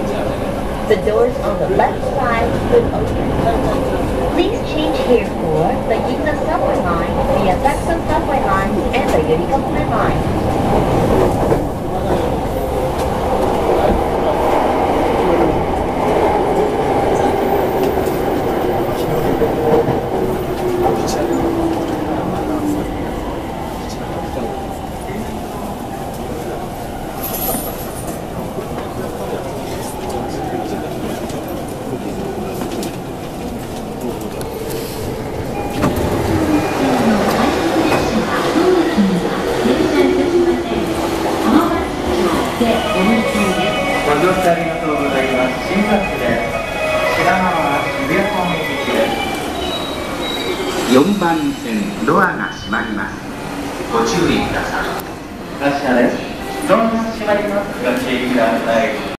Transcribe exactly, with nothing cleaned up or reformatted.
The doors on the left side will open. Please change here for the Ginza subway line, the Asakusa subway line, and the Yurikokure line. ご乗車ありがとうございます。新幹線です。品川渋谷方面行きです。よんばん線ドアが閉まります。ご注意ください。発車です。ドアが閉まります。ご注意ください。